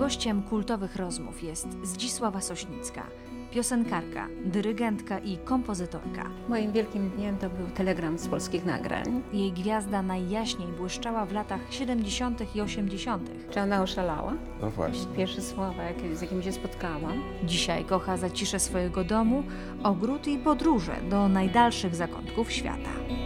Gościem kultowych rozmów jest Zdzisława Sośnicka, piosenkarka, dyrygentka i kompozytorka. Moim wielkim dniem to był telegram z Polskich Nagrań. Jej gwiazda najjaśniej błyszczała w latach 70. i 80. Czy ona oszalała? No właśnie. Pierwsze słowa, z jakimi się spotkałam. Dzisiaj kocha zaciszę swojego domu, ogród i podróże do najdalszych zakątków świata.